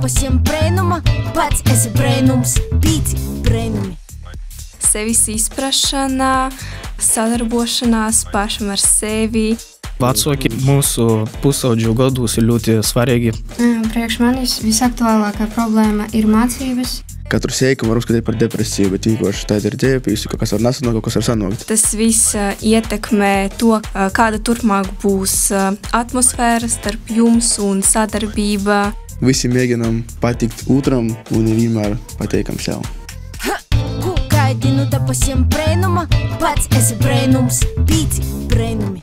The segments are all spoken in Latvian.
pasiem brēnuma, pats esi brēnums, pīci brēnumi. Sevis izprašana, sadarbošanās pašam ar sevi. Vecāki mūsu pusaudžu gados ir ļoti svarīgi. Priekš manis visaktuālākā problēma ir mācības. Katru sēkumu var uzskatīt par depresiju, bet vienkārši tā ir ģēpījusi, kaut kas var nesanākt, kaut kas var sanākt. Tas viss ietekmē to, kāda turpmāk būs atmosfēra starp jums un sadarbība. Visi mēģinām patikt otram un nevienmēr pateikam sev. Ko gaidi, nu tā pasiem brēnuma, pats esi brēnums, pīci brēnumi.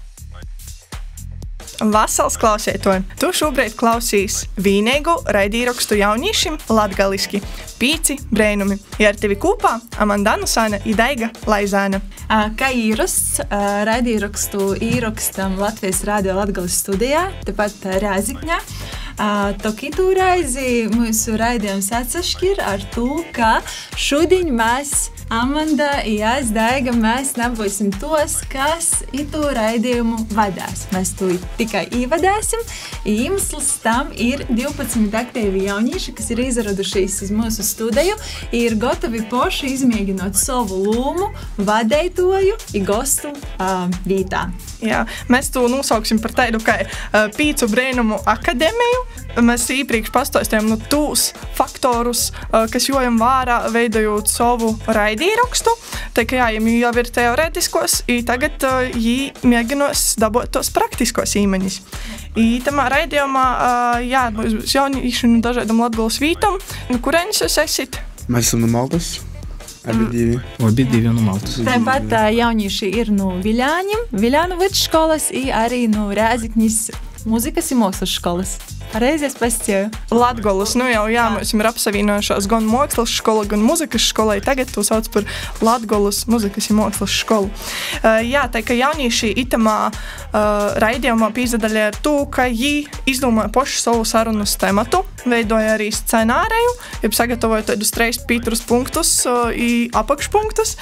Vasals klausētoji, tu šobrīd klausīs vīneigu raidīrakstu jauniešiem latgaliski Pīci brēnumi. Ja ar tevi kopā Amanda Anusāne i Daiga Laizāne. Kā īrasts, raidīrakstu īrakstam Latvijas Radio Latgales studijā, tepat Rēzikņā. Tokitu reizi mūsu raidījums atsašķir ar to, ka šodien mēs, Amanda i es, Daiga, mēs nebūsim tos, kas itu raidījumu vadās. Mēs to tikai ievadēsim. Iemesls tam ir 12 aktīvi jaunieši, kas ir izradušies iz mūsu studiju, ir gatavi poši izmēģinot savu lūmu, vadētoju i gostu vītā. Jā, mēs to nosauksim par tādu kā Pīcu brēnumu akadēmiju. Mēs īpriekš pastāstījām tūs faktorus, kas jojam vārā, veidojot savu raidīrakstu. Tā kā jājiem jau ir teorētiskos, i tagad jī mēģinos dabūt tos praktiskos īmeņus. I tamā raidījumā, jā, jaunieši no dažādam Latgales vītam. Kurienes jūs esit? Mēs esam no Maltas. Abi divi no Maltas. Tāpat jaunieši ir no Viļāņiem, Viļānu vidškolas i arī no Rēzikņas mūzikas i mākslas skolas. Pareizi es pastāju. Latgolas, jau mēs ir apsavienojušās gan mākslas skola, gan muzikas skola. Tagad to sauc par Latgolas muzikas un mākslas skolu. Jā, tā kā jaunieši itamā raidījumā pīzadaļā ar to, ka jī izdomāja poši savu sarunas tematu, veidoja arī scenāriju, jeb sagatavoja tādus 3 pītrus punktus i apakšpunktus.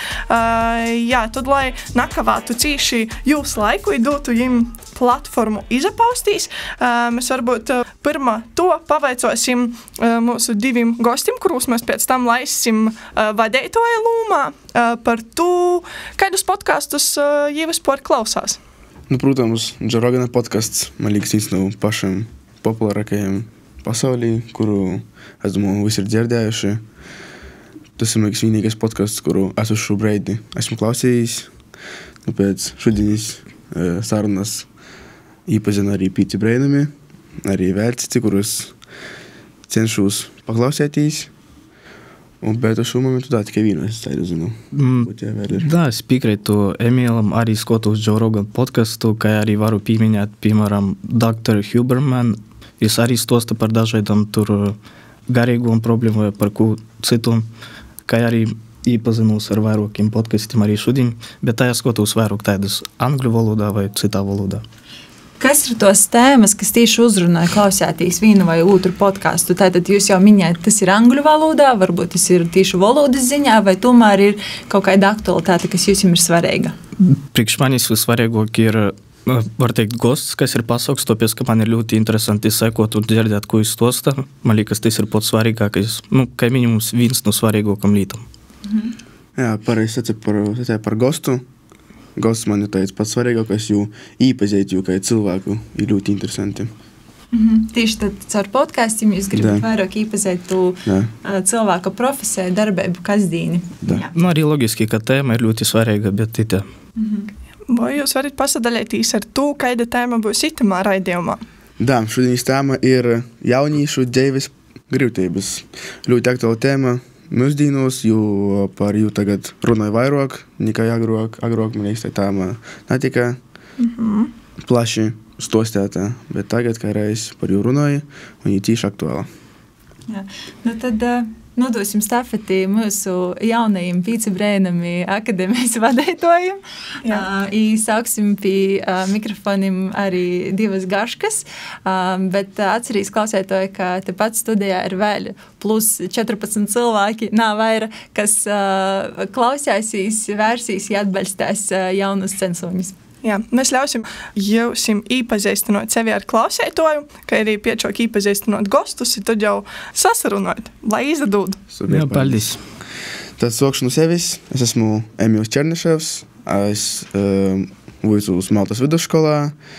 Jā, tad, lai nakavātu cīši jūs laiku i dotu jim platformu izapaustīs, mēs varbūt pirmā to pavaicosim mūsu diviem gostiem, kurus mēs pēc tam laisim vadētoja lūmā par to, kādus podkastus jī vispār klausās. Protams, Joe Rogana podkasts, man liekas, viens no pašiem populārākajiem pasaulī, kuru, es domāju, visi ir dzirdējuši. Tas ir, man liekas, vienīgais podkasts, kuru es uz šobrīd esmu klausījis. Pēc šodienas sarunas īpazinu arī Pīci brēnumi, arī vēl citi, kurus cenšos paklausētīs. Bet uz šo momentu tā tikai vienu es tādu zinu. Da, es piekrītu Emīlam, arī skotos Joe Rogan podcastu, kā arī varu pieminēt, piemēram, Dr. Huberman. Viņš arī stosta par dažādām tur garīgām problēmām vai par ko citu, kā arī iepazinos ar vairākiem podkastiem arī šodien, bet tā skotos vairāk tādas angļu valodā vai citā valodā. Kas ir tos tēmas, kas tieši uzrunāja klausētīs vienu vai otru podcastu? Tātad jūs jau minējat, tas ir angļu valodā, varbūt tas ir tieši valodas ziņā, vai tomēr ir kaut kāda aktualitāte, kas jums ir svarīga? Priekš manis visvarīgāk ir, var teikt, gosts, kas ir pasauks, tāpēc, ka man ir ļoti interesanti sekot un dzirdēt, ko jūs stosta. Man liekas, tas ir pats svarīgākais, kā minimums viens no svarīgākam lītam. Jā, pareizi sacīja par gostu. Gosts man ir tāds pats svarīgākais, jo īpazīt, jo kā cilvēku ir ļoti interesanti. Tieši tad caur podkastiem jūs gribat vairāk īpazīt to cilvēka profesiju, darbību, kasdīni. Arī logiski, ka tēma ir ļoti svarīga, bet tā. Vai jūs varat pasadalīties ar to, kāda tēma būs itamā raidījumā? Da, šodienas tēma ir jauniešu dzīves grūtības. Ļoti aktuāla tēma mūsdienos, jo par jū tagad runāju vairāk, nekā agrāk, man liekas, tā tēma netika plaši stostētā, bet tagad, kā reiz par jū runāju, un viņa tīši aktuāla. Jā, tad nodosim stafeti mūsu jaunajiem Pīci brēnumi akadēmijas vadētojiem. Sauksim pie mikrofoniem arī divas gaškas, bet atcerīs klausētoji, ka tepat studijā ir vēl plus 14 cilvēki, nav vaira, kas klausēsīs, vērsīs, atbalstās jaunus censoņus. Jā, mēs ļausim jums iepazīstināt sevi ar klausētoju, kā arī piečok iepazīstināt gostus, tad jau sasarunāt, lai izdod. Jā, paldies. Tad sokšu no sevis. Es esmu Emīls Černiševs. Es vuicu uz Maltas vidusskolā.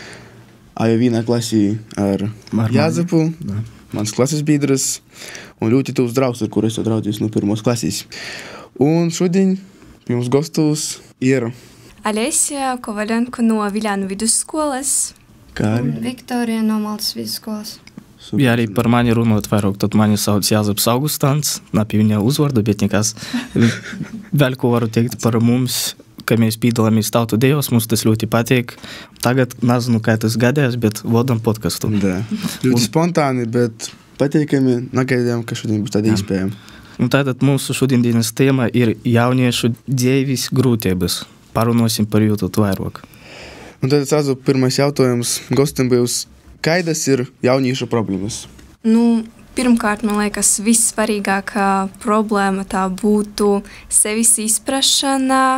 Aju vienā klasī ar Jāzepu, mans klases biedrs, un ļoti tūs draugs, ar kuru es jau draudzījos no pirmos klasīs. Un šodien jums gostos ir Alesija Kovalenko no Viļānu vidusskolas. kā arī Viktorija no Maltas vidusskolas. Ja arī par mani runāt vairāk, tad mani sauc Jāzeps Augustāns, napī viņa uzvardu, bet nekas vēl ko varu teikt par mums, ka mēs piedalāmies tautu dejos, mums tas ļoti patīk. Tagad nezinu, kā tas gadījās, bet vodam podcastu. Da. Ļoti spontāni, bet patīkami, nagaidījām, ka šodien būs tāda iespēja. Un tātad mūsu šodienas tēma ir jauniešu dzīves grūtības. Parunāsim par jūtu vairāk. Un tad sāzu pirmais jautājums gostam būs, kādas ir jauniešu problēmas? Pirmkārt, man liekas, vissvarīgākā problēma tā būtu sevis izprašana,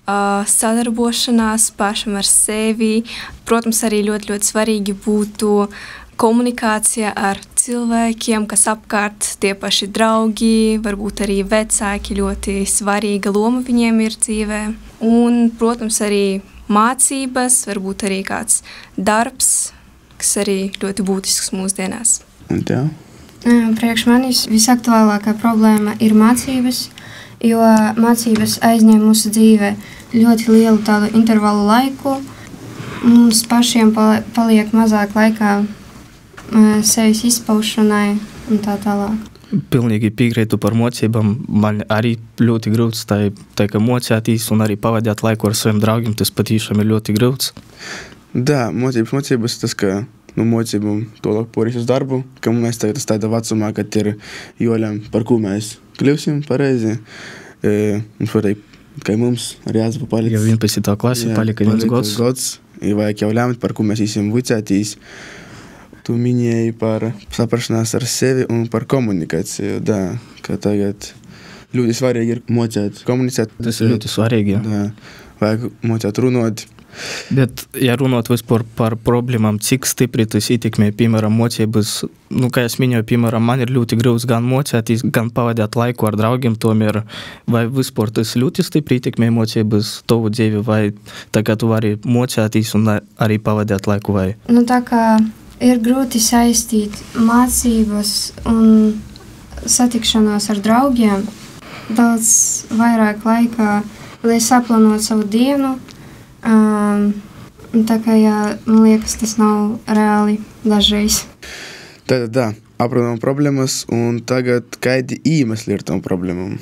sadarbošanās pašam ar sevi. Protams, arī ļoti svarīgi būtu komunikācija ar cilvēkiem, kas apkārt tie paši draugi, varbūt arī vecāki, ļoti svarīga loma viņiem ir dzīvē. Un, protams, arī mācības, varbūt arī kāds darbs, kas arī ļoti būtisks mūsdienās. Un tā? Priekš manis visaktuālākā problēma ir mācības, jo mācības aizņem mūsu dzīvē ļoti lielu tādu intervalu laiku. Mums pašiem paliek mazāk laikā sevis izpaušanai un tā tālāk. Pilnīgi piekrītu par mocībām. Man arī ļoti grūts tā ka mocētīs un arī pavadīt laiku ar saviem draugiem, tas patiešām ir ļoti grūts. Da, mocības tas, ka mocībām tolāk porīs uz darbu, ka mēs tagad tādā vecumā, kad ir jolēm, par ko mēs kļūsim pareizi. Mums varēja, ka mums arī jāzva palika. Jau 11. klasi palika 1 gads. I vajag jau lēmt, par ko mēs īsim vicētīs. Tu minēji par saprašanās ar sevi un par komunikāciju, da, ka tagad ļoti svarīgi ir mocēt komunicēt. Tas ir ļoti svarīgi, jā. Da, vajag mocēt runāt. Bet, ja runāt vispār par problēmām, cik stipri tas ietekmē, piemēram, mocības, kā es minēju, piemēram, man ir ļoti grūts gan mocētīs, gan pavadīt laiku ar draugiem, tomēr, vai vispār tas ļoti stipri ietekmē mocības tavu dzīvi, vai tā kā tu vari mocētīs un arī pavadīt laiku, vai? Tā kā ir grūti saistīt mācības un satikšanos ar draugiem daudz vairāk laikā, lai saplānotu savu dienu. Tā kā, man liekas, tas nav reāli dažreiz. Tātad, aprunājam problēmas, un tagad kādi iemesli ir tam problēmām?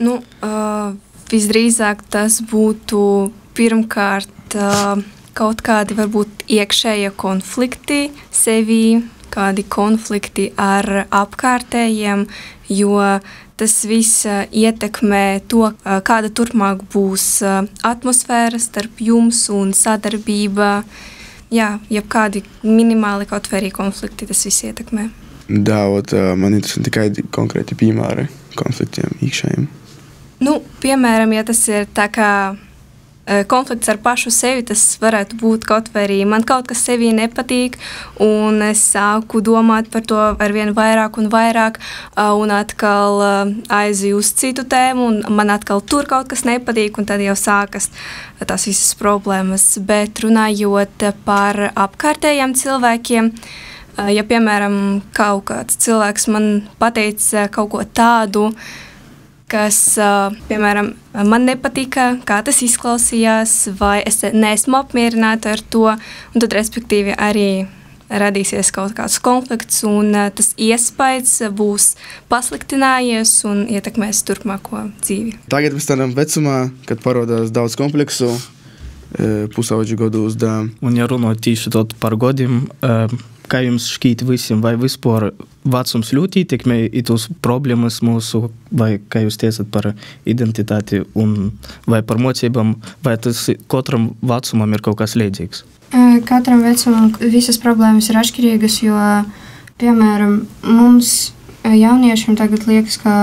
Visdrīzāk tas būtu pirmkārt kaut kādi varbūt iekšējie konflikti sevī, kādi konflikti ar apkārtējiem, jo tas viss ietekmē to, kāda turpmāk būs atmosfēra starp jums un sadarbība. Jā, jebkādi minimāli kaut vai arī konflikti, tas viss ietekmē. Da, man interesanti kādi konkrēti piemēri konfliktiem iekšējiem. Piemēram, ja tas ir tā kā konflikts ar pašu sevi, tas varētu būt kaut vai arī man kaut kas sevī nepatīk, un es sāku domāt par to arvien vairāk un vairāk, un atkal aizju uz citu tēmu, un man atkal tur kaut kas nepatīk, un tad jau sākas tās visas problēmas. Bet runājot par apkārtējiem cilvēkiem, ja, piemēram, kaut kāds cilvēks man pateica kaut ko tādu, kas, piemēram, man nepatika, kā tas izklausījās, vai es neesmu apmierināta ar to, un tad, respektīvi, arī radīsies kaut kāds konflikts, un tas iespējas būs pasliktinājies un ietekmēs turpmāko dzīvi. Tagad mēs tādam vecumā, kad parodās daudz kompleksu, pusauģi gados, da. Un ja runāt tieši tot par godiem, kā jums šķīt visiem, vai vispār vecums ļoti ietekmē tos problēmas mūsu, vai kā jūs tiecat par identitāti un vai par mocībām, vai tas katram vecumam ir kaut kas līdzīgs? Katram vecumam visas problēmas ir atšķirīgas, jo, piemēram, mums jauniešiem tagad liekas, ka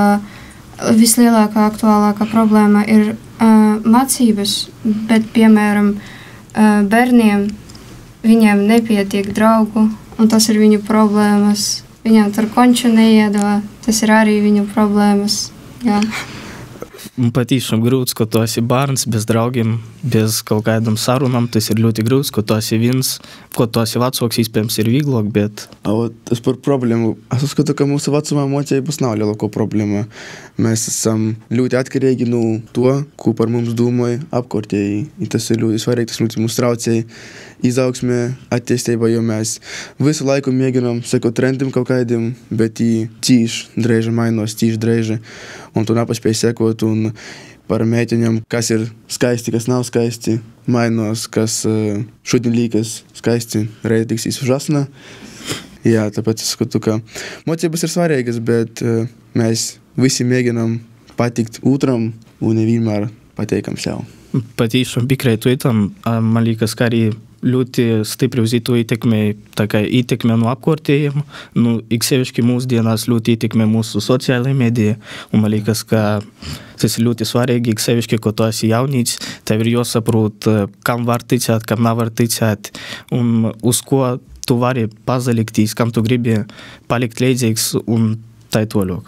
vislielākā aktuālākā problēma ir mācības, bet, piemēram, bērniem viņiem nepietiek draugu, un tas ir viņu problēmas. Viņam tur konču neiedod, tas ir arī viņu problēmas. Jā. Patīšām grūts, ka tu esi bērns bez draugiem, bez kaut kādam sarunam. Tas ir ļoti grūts, ka tu esi viens, ko tu esi vecāks, iespējams, ir vieglāk, bet... Tas par problēmu. Es uzskatu, ka mūsu vecumā mocības nav lielāko problēma. Mēs esam ļoti atkarīgi no to, ko par mums domāja apkārtēji. Tas ir ļoti svarīgi, tas ļoti mums traucēja izaugsmē, attīstībā, jo mēs visu laiku mēģinām sekot trendiem kaut kādiem, bet cīši drēži mainos, cīši drēži, un tu nepaspēj sekot, un par mēķiņam, kas ir skaisti, kas nav skaisti, mainos, kas šodien līkas skaisti, reiz tiksīs užasna. Jā, tāpēc es skatu, ka mocības ir svarīgas, bet mēs visi mēģinām patikt otram un nevienmēr pateikam sev. Patīšām piekrītu itam, man liekas, ka arī ļoti stipri uz itu ietekmē no apkārtējiem. Iksevišķi mūsdienās ļoti ietekmē mūsu sociālajā medija, un man liekas, ka tas ir ļoti svarīgi, iksevišķi, ko tu esi jaunīts, tev ir jāsaprot, kam var ticēt, kam nevar ticēt, un uz ko tu vari pazaliktīs, kam tu gribi palikt līdzīgs, un tā ir toļok.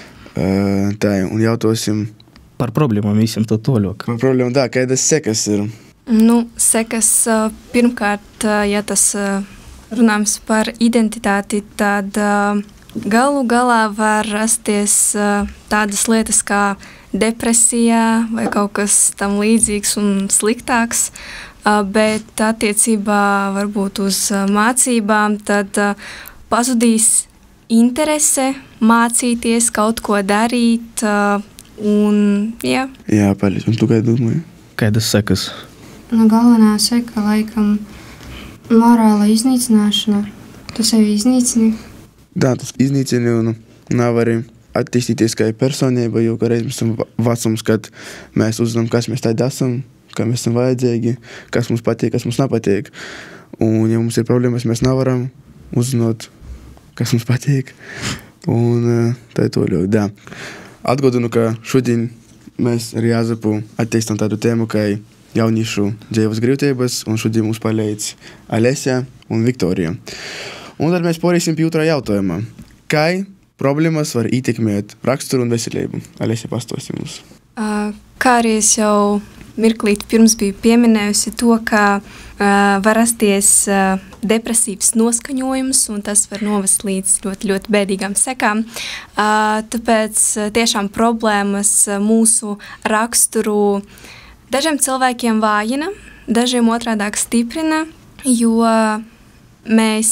Tā, un jautāsim par problēmām visiem to toļok. Par problēmām, tā, kādas sekas ir? Sekas pirmkārt, ja tas runājums par identitāti, tad galu galā var rasties tādas lietas kā depresija vai kaut kas tam līdzīgs un sliktāks, bet attiecībā varbūt uz mācībām, tad pazudīs interese mācīties, kaut ko darīt, un jā. Jā, paldies. Un tu kā domāji? Kādas sekas? Galvenā seka, laikam, morāla iznīcināšana. Tu sevi iznīcini? Tā, tas iznīcini un nav arī attīstīties kā personība, jo reiz mēs esam vecums, kad mēs uzzinām, kas mēs tādi esam, kā mēs esam vajadzīgi, kas mums patīk, kas mums nepatīk. Un, ja mums ir problēmas, mēs nevaram uzzināt, kas mums patīk. Un tā ir to ļoti. Atgādinu, ka šodien mēs ar Jāzepu attīstam tādu tēmu, kā jauniešu dzīves grūtības, un šodien mums palīdz Alesja un Viktorija. Un tad mēs pārēsim pie otrā jautājuma. Kā problēmas var ietekmēt raksturu un veselību? Alesja, pastāsti mums. Kā arī es jau mirklīt pirms biju pieminējusi to, ka var rasties depresīvs noskaņojums, un tas var novest līdz ļoti, ļoti bēdīgām sekām. Tāpēc tiešām problēmas mūsu raksturu dažiem cilvēkiem vājina, dažiem otrādāk stiprina, jo mēs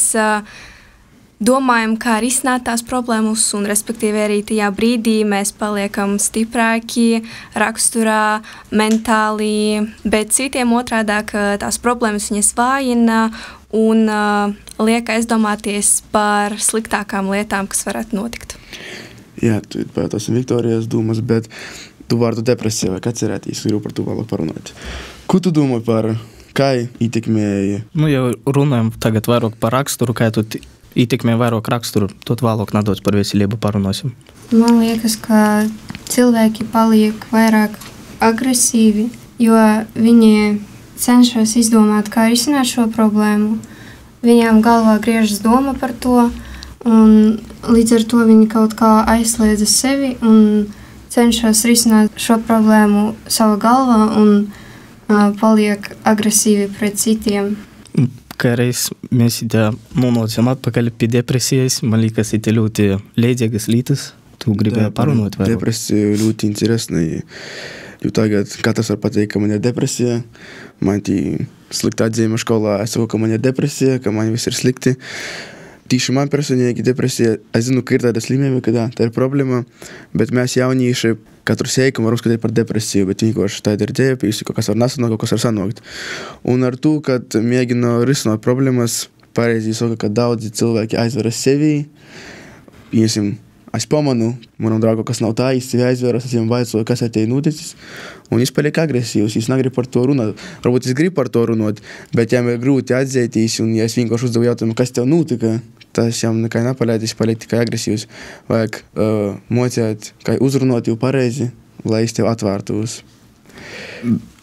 domājam, kā risināt tās problēmas, un respektīvi arī tajā brīdī mēs paliekam stiprāki raksturā, mentāli, bet citiem otrādāk tās problēmas viņas vājina un liek aizdomāties par sliktākām lietām, kas varētu notikt. Jā, tu pētos Viktorijas domas, bet tu vārdu depresija vai kacerētīs, gribu par to vēlāk parunāt. Ko tu domā par kā ietekmēja? Jau runājam tagad vairāk par raksturu, kā tu ietekmē vairāk raksturu, tad vēlāk nedaudz par veselību parunāsim. Man liekas, ka cilvēki paliek vairāk agresīvi, jo viņi cenšas izdomāt, kā risināt šo problēmu. Viņām galvā griežas doma par to, un līdz ar to viņi kaut kā aizslēdza sevi un cenšas risināt šo problēmu savā galvā un paliek agresīvi pret citiem. Kā reiz mēs nonācām atpakaļ pie depresijas, man liekas, ir ļoti līdzīgas lietas. Tu gribēji parunāt vairāk? Depresija ļoti interesna. Jo tagad katrs var pateikt, ka man ir depresija. Man slikta atzīme skolā, es saku, ka man ir depresija, ka man viss ir slikti. Tīši man personīgi depresija, es zinu, ka ir tāda slimība, ka tā ir problēma, bet mēs jaunieši katru sēkumu varam skatīt par depresiju, bet vienkārši tāda ir dzēpījusi, kaut kas var nesanākt, kaut kas var sanākt. Un ar to, kad mēģina risināt problēmas, pareizi saka, ka daudzi cilvēki aizveras sevi. Pieņemsim, es pamanu, manam draugu, kas nav tā īsti aizveras, es viņam vaicoju, kas ar tevi noticis, un viņš paliek agresīvs, viņš negrib par to runāt. Varbūt viņš grib par to runāt, bet viņam ir grūti atzīties, un ja es vienkārši uzdevu jautājumu, kas tev notika, tas viņam nekā nepalēdīs, paliek tikai agresīvs. Vajag mocēt, kā uzrunāt jau pareizi, lai es tev atvērtos.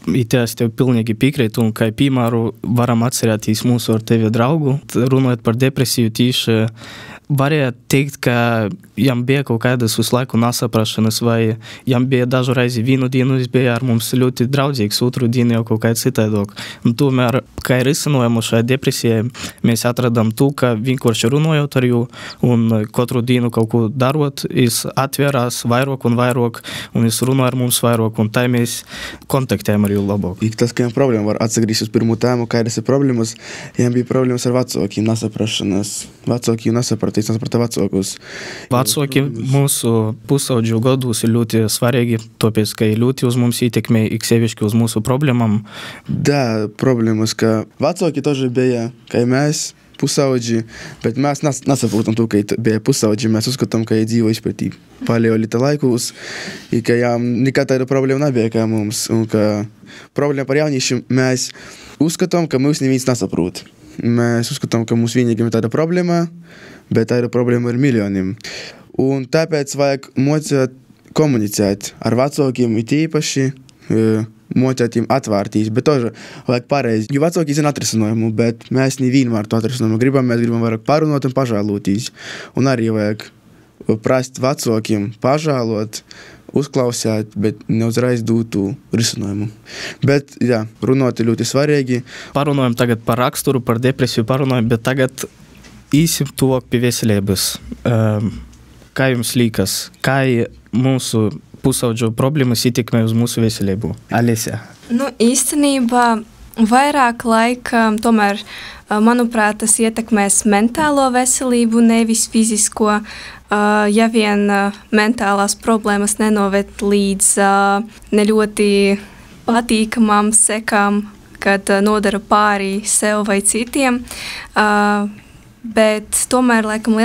Itē es tev pilnīgi piekrītu, un kā piemēru varam atcerēties mūsu ar tevi draugu, runājot par depresiju tīši. Varētu teikt, ka jam bija kaut kādas visu laiku nesaprašanas, vai jam bija dažu reizi vienu dienu, viņš bija ar mums ļoti draudzīgs, otru dienu jau kaut kā citādāk. Un tomēr, kā risinājumu šai depresijai, mēs atradām to, ka vienkārši runājot ar jū un katru dienu kaut ko darot, viņš atvērās vairāk, un viņš runā ar mums vairāk, un tā mēs kontaktējam ar jū labāk. I tas, ka jam problēma var atsagrīst uz pirmu tēmu, kādas ir problēmas, jam bija problēmas ar vecākiem, nesaprašanas. Vecāki nesaprata vecākus. Vecāki mūsu pusaudžu gados ir ļoti svarīgi, tāpēc, ka ir ļoti uz mums ietekmē, iksevišķi uz mūsu problēmām. Da, problēmas, ka vecāki toži bija, kā mēs, pusaudži, bet mēs nesaprotam to, ka bija pusaudži, mēs uzskatām, ka ir dzīvo izpētī paleolita laikus, i ka jām nekad tāda problēma nebija kā mums, un ka problēma par jauniešiem mēs uzskatām, ka mūs neviens nesaprot. Mēs uzskatām, ka mums vienīgiem ir tāda problēma, bet tāda problēma ir miljoniem. Un tāpēc vajag mocēt komunicēt ar vecākiem, it īpaši mocēt viņiem atvērtīs, bet toži vajag pareizi. Jo vecāki zina atrisinājumu, bet mēs nevienmēr to atrisinājumu gribam, mēs gribam vairāk parunāt un pažēlotīs. Un arī vajag prast vecākiem pažēlot, uzklausēt, bet neuzreiz dūtu risinājumu. Bet, jā, runāt ir ļoti svarīgi. Parunājam tagad par raksturu, par depresiju parunājam, bet tagad īsim tuvāk pie veselības. Kā jums liekas, kā mūsu pusaudžu problēmas ietekmē uz mūsu veselību? Alesija. Īstenībā vairāk laika, tomēr, manuprāt, tas ietekmēs mentālo veselību, nevis fizisko. Ja vien mentālās problēmas nenoved līdz ne ļoti patīkamām sekām, kad nodara pāri sev vai citiem, bet tomēr, laikam,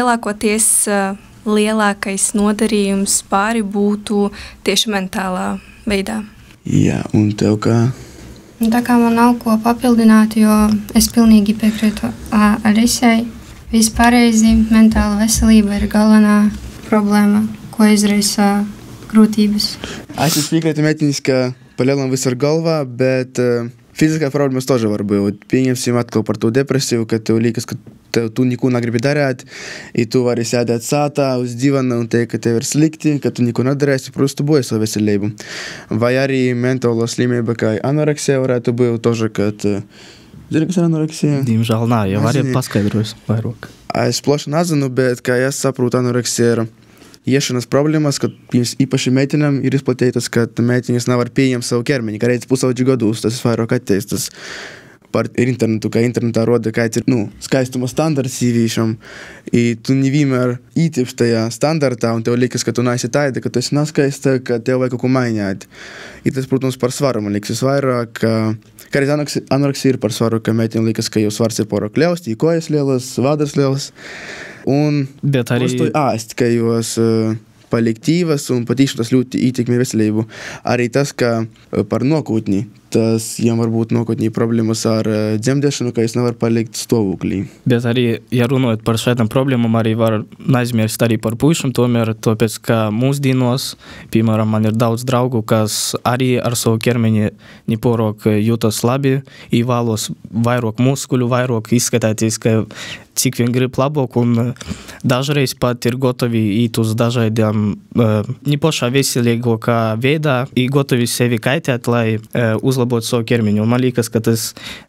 lielākais nodarījums pāri būtu tieši mentālā veidā. Jā, un tev kā? Tā kā man nav ko papildināt, jo es pilnīgi piekrītu Alisai. Vispārreizi mentāla veselība ir galvenā problēma, ko izraisa grūtības. Es piekrītu meitiņas, ka palielam visu ar galvā, bet fiziskā problēmas toži var būt. Pieņemsim atkal par to depresiju, ka tev liekas, ka tu neko negribi darīt, i tu vari sēdēt sātā uz divana un teikt, ka tev ir slikti, ka tu neko nedarēsi, просто boja savu veselību. Vai arī mentāla slimība, kā anoreksija varētu būt toži, kad zini, kas ir anoreksija? Diemžēl nā, jau arī paskaidrojas vairāk. Es plaši nezinu, bet, kā es saprotu, anoreksija ir iešanas problēmas, kad īpaši meitenēm ir izplatītas, ka meitiņas nevar pieņemt savu ķermeni, kā reiz pusaudži gadus, tas vairāk attīstas par internetu, ka internetā roda, kāds ir skaistuma standarts sīvīšam, i tu nevienmēr ītilpst tajā standartā, un tev liekas, ka tu neesi taida, ka tu esi neskaista, ka tev vajag kaut ko mainīt. I tas, protams, par svaru man liekas vairāk, ka arī anoreksija ir par svaru, ka meitiem liekas, ka jau svars ir pārāk liels, tī kojas lielas, vādars lielas, un prostoj āst, ka jūs palīgtīvas un patīšu tas ļoti ietekmē veselību. Arī tas, ka par nokūtni, tas jām var būt nokūtnī problēmas ar dzemdēšanu, ka es nevar palikt stāvoklī. Bet arī, ja runājot par šādām problēmām, arī var neaizmirst arī par puišiem, tomēr, tāpēc, ka mūsdienos, piemēram, man ir daudz draugu, kas arī ar savu ķermeni nepārāk jūtas labi, i vēlos vairāk muskuļu, vairāk izskatīties, ka cik vien grib labāk, un dažreiz pat ir gotovi īt uz dažādiem nepašā veselīgākā veidā, i gotovi sevi kaitēt, lai uzlabotu savu ķermeni. Un man liekas, ka tas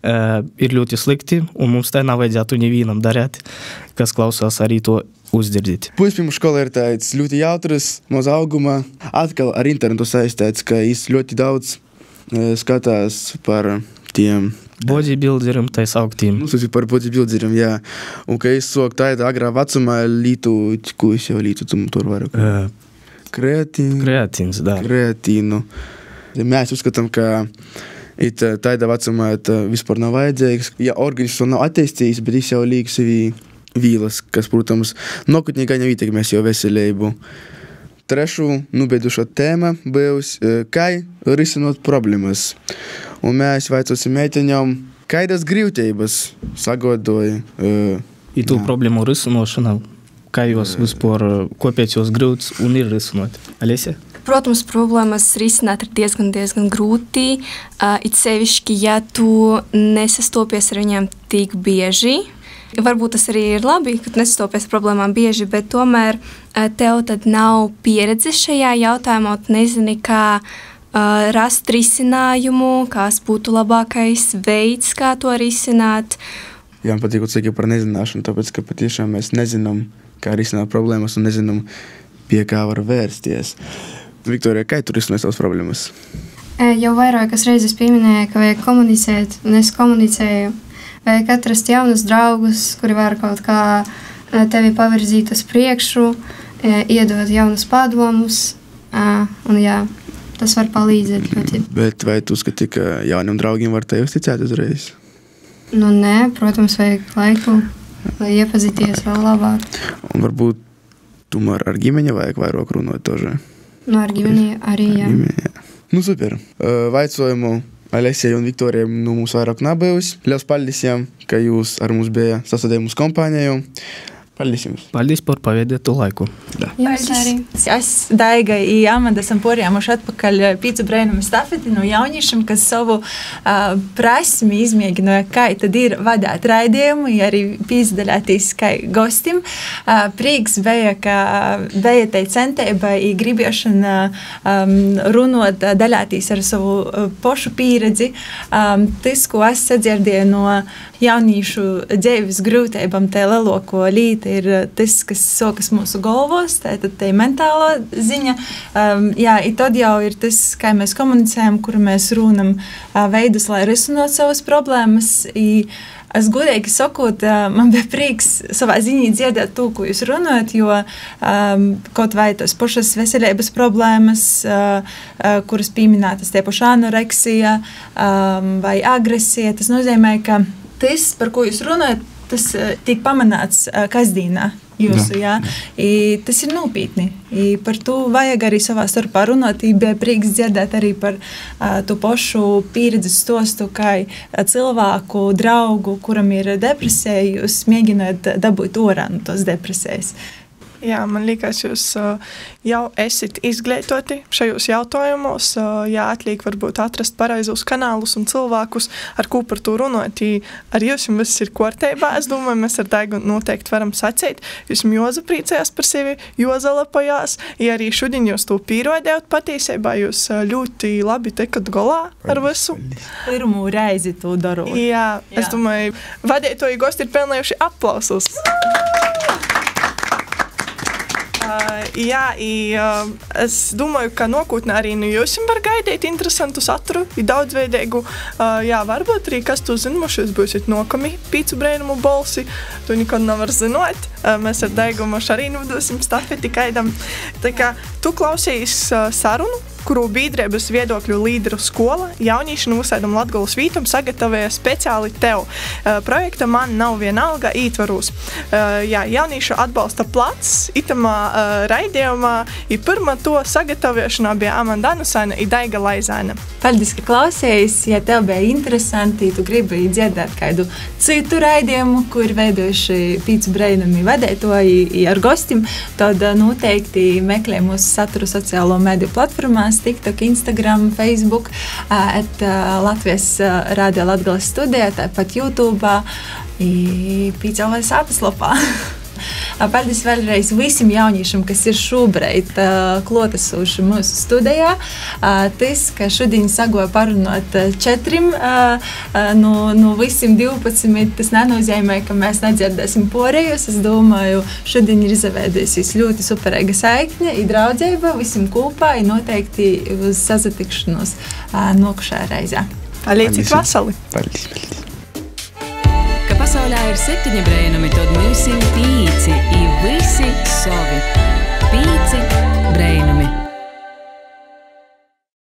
ir ļoti slikti, un mums tā nav vajadzētu nevienam darīt, kas klausās arī to uzdzirdīt. Puispīmu skola ir tāds ļoti jautrs, maz auguma, atkal ar internetu saistīts, ka es ļoti daudz skatās par tiem bodybuilderim, tais augtīm. Tas ir par bodybuilderim, jā. Un ka es soku tāda agrā vecumā lītu, ko es jau lītu tur varu? Kreatīns, da. Kreatīnu. Mēs uzskatām, ka tāda vecumā vispār nav vajadzīgs. Ja organisms vēl nav attīstījis, bet es jau līku sevi vīlas, kas, protams, nokutnī gan jau ietekmēs jau veselību. Trešu nubeidušo tēma būs, kā risinot problēmas. Un mēs vaicosim meiteņām, kādas grūtības sagodoja. I tu problēmu risinošana, kā jūs vispār, kāpēc jūs grūts un ir risinot? Alesija? Protams, problēmas risināt ir diezgan grūti, it sevišķi, ja tu nesastopies ar viņiem tik bieži. Varbūt tas arī ir labi, ka tu nesastopies ar problēmām bieži, bet tomēr tev tad nav pieredzes šajā jautājumā, tu nezini, kā rast risinājumu, kas būtu labākais veids, kā to risināt. Jā, man patīk tikai par nezināšanu, tāpēc, ka patiešām mēs nezinām, kā risināt problēmas un nezinām, pie kā var vērsties. Viktorija, kā tu risināji savas problēmas? Jau vairākas reizes pieminēju, ka vajag komunicēt, un es komunicēju. Vajag atrast jaunus draugus, kuri var kaut kā tevi pavirzīt uz priekšu, iedot jaunus padomus, un jā, tas var palīdzēt ļoti. Bet vai tu uzskati, ka jauniem draugiem var tevi uzticēt uzreiz? Nu, nē, protams, vajag laiku, lai iepazīties vēl labāk. Un varbūt tomēr ar ģimeni vajag vairāk runāt toži? Nu, ar ģimeni arī, jā. Nu, super. Vaicojumu Alesijai un Viktorijai nu mums vairāk nav bijusi. Liels paldies jām, ka jūs ar mums bija sastādēju mūsu kompāniju. Paldies jums. Paldies par pavadītu laiku. Jums arī. Es, Daiga i Amanda esam porjāmuši atpakaļ pīcu brainumu stafeti no jauniešiem, kas savu prasmi izmēģināja, kā tad ir vadāt raidījumu, ja arī pīzdaļātīs kā gostim. Prīks bija, ka bija tai centība i gribiešana runot, daļātīs ar savu pošu pīredzi. Tas, ko es sadzirdēju no jauniešu dzīves grūtībām, tā lielāko līta ir tas, kas sokas mūsu galvos, tā ir mentāla ziņa. Jā, i tad jau ir tas, kā mēs komunicējam, kur mēs runam veidus, lai risinot savas problēmas. Es godīgi sakot, man bija prieks savā ziņā dzirdēt to, ko jūs runājat, jo kaut vai tos pašas veselības problēmas, kuras pieminētas tie paši anoreksija vai agresija, tas nozīmē, ka tas, par ko jūs runājat, tas tiek pamanāts kasdīnā jūsu, jā. Tas ir nopietni. Par to vajag arī savā starpā runāt. Bija prieks dzirdēt arī par to pašu pieredzes stostu, kā cilvēku, draugu, kuram ir depresija, jūs mēģināt dabūt orā no tos depresijas. Jā, man liekas, jūs jau esat izglītoti šajos jautājumos. Jā, atliek varbūt atrast pareizos kanālus un cilvēkus, ar ko par to runāt. Ar jums viss ir kārtībā. Es domāju, mēs ar Daigu noteikti varam sacīt. Jūs Joza priecājās par sevi, Joza lepojās. Ja arī šodien jūs to pierādījāt patiesībā, jūs ļoti labi tekat galā ar visu. Pirmo reizi to darot. Jā, es domāju, vadītoji gosti ir pelnējuši aplausus. Es domāju, ka nākotnē arī jūs var gaidīt interesantu saturu, daudzveidīgu. Varbūt arī, kas tu zina, mums būsiet nokami pīcu brainumu balsi, tu nekad nevar zinot. Mēs ar Daigu arī nodosim stafeti kaidam. Tā kā tu klausīs sarunu, kuru biedrības viedokļu līderu skola jaunieši no visādam Latgolas vītam sagatavoja speciāli tev. Projekta Man nav vienalga ītvaros. Jauniešu atbalsta plats itamā raidījumā, i pirmā to sagatavošanā bija Amanda Anusaina i Daiga Laizaina. Paldies, ka klausējies. Ja tev bija interesanti, tu gribi dzirdēt kādu citu raidījumu, kur veidojuši pīcu brainumi vadētoji ar gostim, tad noteikti meklē mūsu saturu sociālo mediju platformās, TikTok, Instagram, Facebook, Latvijas radio Latgales studijā, tāpat YouTube, pīcā vai sātaslapā. Paldies vēlreiz visiem jauniešiem, kas ir šobrīd klotesoši mūsu studijā. Tas, ka šodien sagoja parunot 4 no visiem 12, tas nenozīmē, ka mēs nedzirdēsim porējus. Es domāju, šodien ir izveidējusies ļoti superīga saikne, draudzība visiem kopā, noteikti uz sazatikšanos nākošajā reizē. Palīdzīt vasali! Paldies! Ka pasaulē ir 7 brainumi, tad mums ir 5, i visi